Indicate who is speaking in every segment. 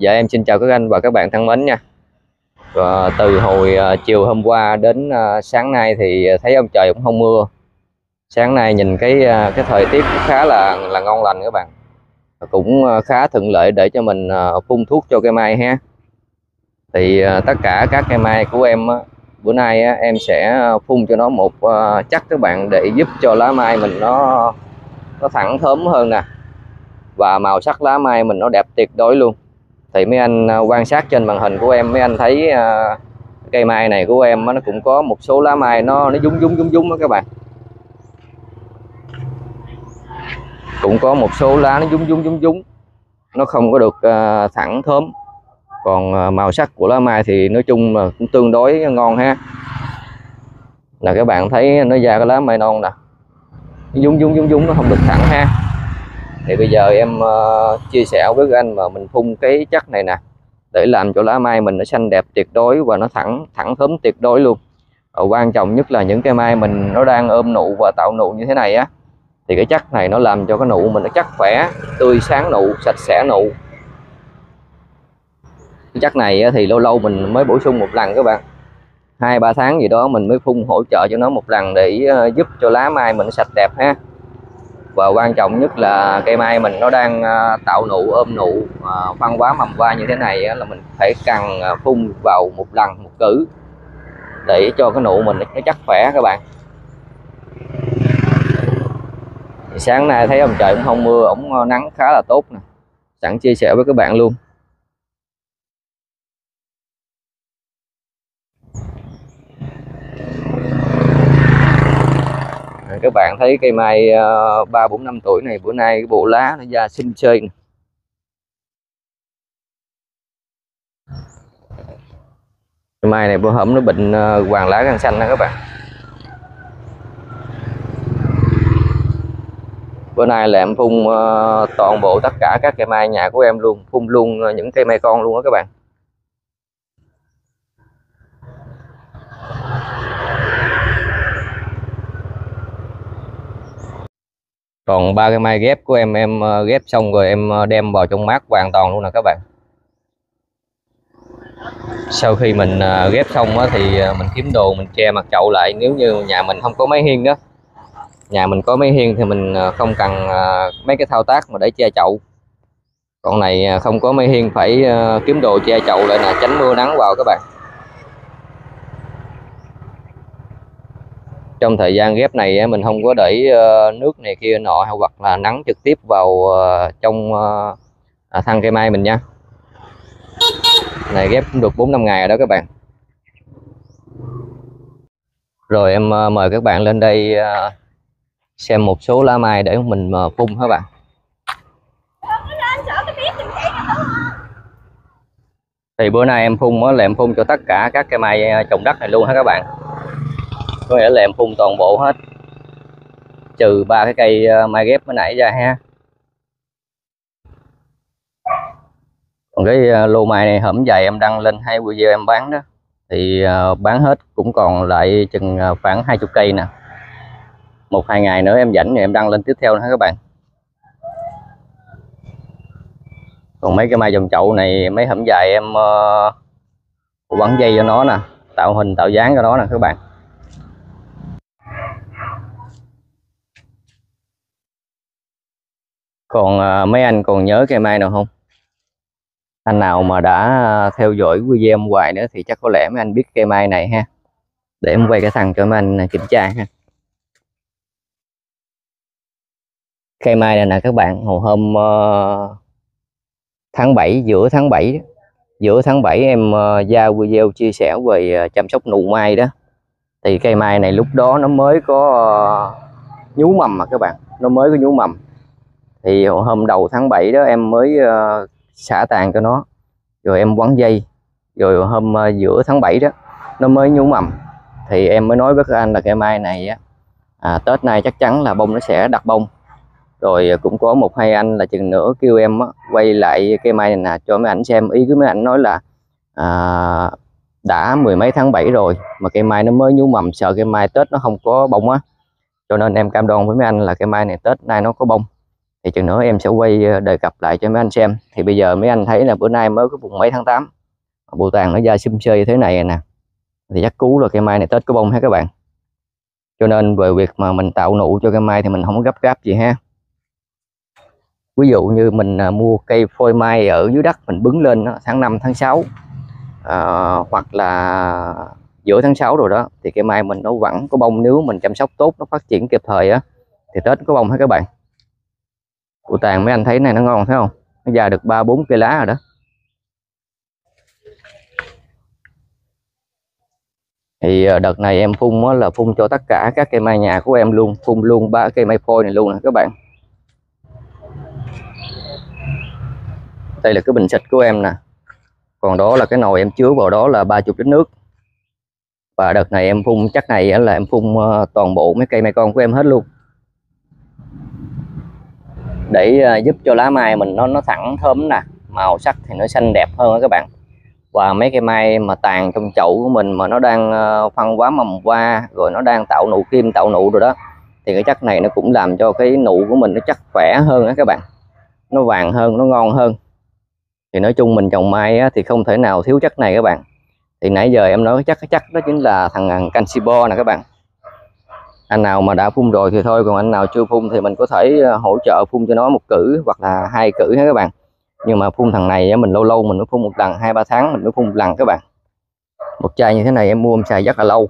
Speaker 1: Dạ em xin chào các anh và các bạn thân mến nha. Từ hồi chiều hôm qua đến sáng nay thì thấy ông trời cũng không mưa. Sáng nay nhìn cái thời tiết cũng khá là ngon lành các bạn. Cũng khá thuận lợi để cho mình phun thuốc cho cây mai ha. Thì tất cả các cây mai của em bữa nay em sẽ phun cho nó một chất các bạn, để giúp cho lá mai mình nó thẳng thớm hơn nè, và màu sắc lá mai mình nó đẹp tuyệt đối luôn. Thì mấy anh quan sát trên màn hình của em, mấy anh thấy cây mai này của em nó cũng có một số lá mai nó dúng đó các bạn. Cũng có một số lá nó dúng, nó không có được thẳng thớm. Còn màu sắc của lá mai thì nói chung là cũng tương đối ngon ha. Là các bạn thấy nó ra cái lá mai non nè, dúng nó không được thẳng ha. Thì bây giờ em chia sẻ với các anh mà mình phun cái chất này nè, để làm cho lá mai mình nó xanh đẹp tuyệt đối và nó thẳng thớm tuyệt đối luôn. Quan trọng nhất là những cây mai mình nó đang ôm nụ và tạo nụ như thế này á, thì cái chất này nó làm cho cái nụ mình nó chắc khỏe, tươi sáng nụ, sạch sẽ nụ. Cái chất này thì lâu lâu mình mới bổ sung một lần các bạn, 2-3 tháng gì đó mình mới phun hỗ trợ cho nó một lần, để giúp cho lá mai mình sạch đẹp ha. Và quan trọng nhất là cây mai mình nó đang tạo nụ, ôm nụ, phân hóa mầm hoa như thế này là mình phải cần phun vào một lần một cử, để cho cái nụ mình nó chắc khỏe các bạn. Sáng nay thấy ông trời cũng không mưa, ổng nắng khá là tốt nè, sẵn chia sẻ với các bạn luôn. Các bạn thấy cây mai 3-4 năm tuổi này, bữa nay cái bộ lá nó ra xinh xơi nè. Cây mai này bữa hổm nó bệnh hoàng lá gan xanh đó các bạn. Bữa nay là em phun toàn bộ tất cả các cây mai nhà của em luôn, phun luôn những cây mai con luôn đó các bạn. Còn 3 cây mai ghép của em ghép xong rồi em đem vào trong mát hoàn toàn luôn nè các bạn. Sau khi mình ghép xong thì mình kiếm đồ mình che mặt chậu lại. Nếu như nhà mình không có máy hiên đó, nhà mình có máy hiên thì mình không cần mấy cái thao tác mà để che chậu. Còn này không có máy hiên, phải kiếm đồ che chậu lại nè, tránh mưa nắng vào các bạn. Trong thời gian ghép này mình không có để nước này kia nọ, hoặc là nắng trực tiếp vào trong thân cây mai mình nha. Này ghép cũng được 4-5 ngày rồi đó các bạn. Rồi em mời các bạn lên đây xem một số lá mai để mình phun các bạn. Thì bữa nay em phun là em phun cho tất cả các cây mai trồng đất này luôn hả các bạn. Có nghĩa là em phun toàn bộ hết, trừ 3 cái cây mai ghép mới nãy ra ha. Còn cái lô mai này hổm dài em đăng lên 2 video em bán đó, thì bán hết cũng còn lại chừng khoảng 20 cây nè. 1-2 ngày nữa em rảnh thì em đăng lên tiếp theo nữa các bạn. Còn mấy cái mai dòng chậu này, mấy hổm dài em quấn dây cho nó nè, tạo hình tạo dáng cho nó nè các bạn. Còn mấy anh còn nhớ cây mai nào không? Anh nào mà đã theo dõi video em hoài nữa thì chắc có lẽ mấy anh biết cây mai này ha. Để em quay cái thằng cho mấy anh kiểm tra ha. Cây mai này nè các bạn, hồi hôm tháng 7, giữa tháng 7 em ra video chia sẻ về chăm sóc nụ mai đó. Thì cây mai này lúc đó nó mới có nhú mầm mà các bạn, nó mới có nhú mầm. Thì hôm đầu tháng 7 đó em mới xả tàn cho nó, rồi em quấn dây, rồi hôm giữa tháng 7 đó nó mới nhú mầm. Thì em mới nói với các anh là cây mai này Tết nay chắc chắn là bông nó sẽ đặt bông. Rồi cũng có 1-2 anh là chừng nữa kêu em quay lại cây mai này nè cho mấy ảnh xem. Ý của mấy ảnh nói là đã 10 mấy tháng 7 rồi mà cây mai nó mới nhú mầm, sợ cây mai Tết nó không có bông á, cho nên em cam đoan với mấy anh là cây mai này Tết nay nó có bông. thì chừng nữa em sẽ quay đề cập lại cho mấy anh xem. Thì bây giờ mấy anh thấy là bữa nay mới có vùng mấy tháng 8, bù tàn nó ra xum xê như thế này nè, thì chắc cú rồi, cây mai này Tết có bông ha các bạn. Cho nên về việc mà mình tạo nụ cho cây mai thì mình không có gấp gáp gì ha. Ví dụ như mình mua cây phôi mai ở dưới đất mình bứng lên tháng 5 tháng 6 hoặc là giữa tháng 6 rồi đó, thì cây mai mình nó vẫn có bông, nếu mình chăm sóc tốt, nó phát triển kịp thời á, thì Tết có bông hết các bạn. Bù tàn mấy anh thấy này nó ngon thấy không, nó ra được 3-4 cây lá rồi đó. Thì đợt này em phun là phun cho tất cả các cây mai nhà của em luôn, phun luôn 3 cây mai phôi này luôn nè các bạn. Đây là cái bình xịt của em nè, còn đó là cái nồi em chứa vào đó là 30 lít nước. Và đợt này em phun chắc này là em phun toàn bộ mấy cây mai con của em hết luôn, để giúp cho lá mai mình nó thẳng thơm nè, màu sắc thì nó xanh đẹp hơn đó các bạn. Và mấy cây mai mà tàn trong chậu của mình mà nó đang phân hóa mầm hoa rồi, nó đang tạo nụ kim, tạo nụ rồi đó, thì cái chất này nó cũng làm cho cái nụ của mình nó chắc khỏe hơn đó các bạn, nó vàng hơn, nó ngon hơn. Thì nói chung mình trồng mai á, thì không thể nào thiếu chất này các bạn. Thì nãy giờ em nói cái chắc đó chính là thằng canxi bo nè các bạn. Anh nào mà đã phun rồi thì thôi, còn anh nào chưa phun thì mình có thể hỗ trợ phun cho nó 1 cử hoặc là 2 cử ha các bạn. Nhưng mà phun thằng này mình lâu lâu mình mới phun 1 lần, 2-3 tháng mình mới phun 1 lần các bạn. Một chai như thế này em mua em xài rất là lâu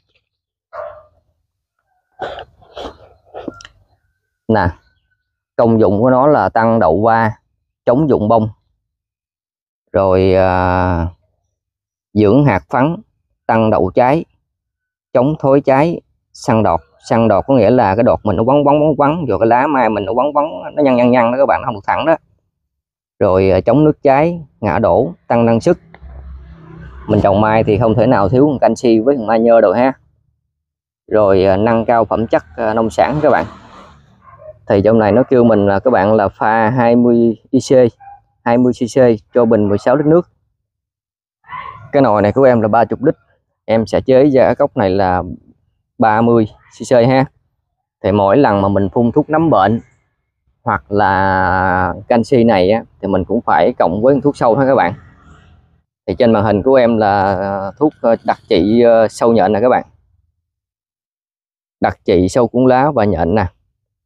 Speaker 1: nè. Công dụng của nó là tăng đậu hoa, chống rụng bông, rồi dưỡng hạt phấn, tăng đậu trái, chống thối trái, săn đọt. Săn đọt có nghĩa là cái đọt mình nó quấn rồi cái lá mai mình nó quấn nó nhăn đó các bạn, nó không được thẳng đó. Rồi chống nước trái, ngã đổ, tăng năng suất. Mình trồng mai thì không thể nào thiếu canxi với mai nhơ đâu ha. Rồi nâng cao phẩm chất nông sản các bạn. Thì trong này nó kêu mình là các bạn là pha 20 IC 20 cc cho bình 16 lít nước. Cái nồi này của em là 30 lít, em sẽ chế ra cái cốc này là 30 cc ha. Thì mỗi lần mà mình phun thuốc nấm bệnh hoặc là canxi này á, thì mình cũng phải cộng với thuốc sâu ha các bạn. Thì trên màn hình của em là thuốc đặc trị sâu nhện nè các bạn, đặc trị sâu cuốn lá và nhện nè.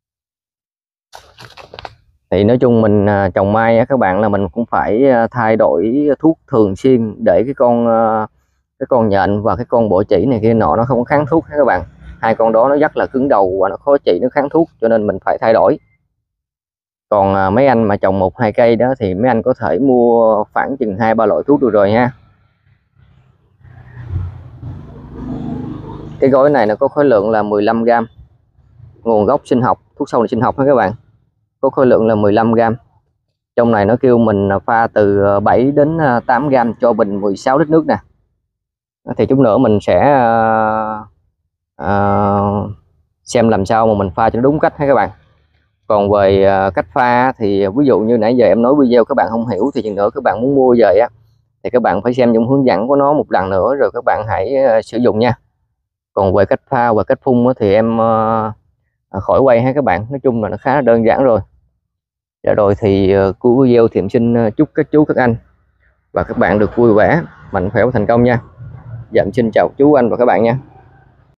Speaker 1: Thì nói chung mình trồng mai á các bạn, là mình cũng phải thay đổi thuốc thường xuyên để cái con nhện và cái con bọ trĩ này kia nọ nó không có kháng thuốc các bạn. Hai con đó nó rất là cứng đầu và nó khó trị, nó kháng thuốc, cho nên mình phải thay đổi. Còn mấy anh mà trồng 1-2 cây đó thì mấy anh có thể mua khoảng chừng 2-3 loại thuốc được rồi ha. Cái gói này nó có khối lượng là 15g, nguồn gốc sinh học, thuốc sâu này sinh học ha các bạn, có khối lượng là 15g. Trong này nó kêu mình pha từ 7 đến 8g cho bình 16 lít nước nè. Thì chút nữa mình sẽ xem làm sao mà mình pha cho nó đúng cách ha các bạn. Còn về cách pha thì ví dụ như nãy giờ em nói video các bạn không hiểu, thì chừng nữa các bạn muốn mua về á thì các bạn phải xem những hướng dẫn của nó 1 lần nữa rồi các bạn hãy sử dụng nha. Còn về cách pha và cách phun thì em khỏi quay ha các bạn, nói chung là nó khá là đơn giản rồi. Dạ rồi thì cuối video thì em xin chúc các chú các anh và các bạn được vui vẻ, mạnh khỏe và thành công nha. Dạ em xin chào chú anh và các bạn nha.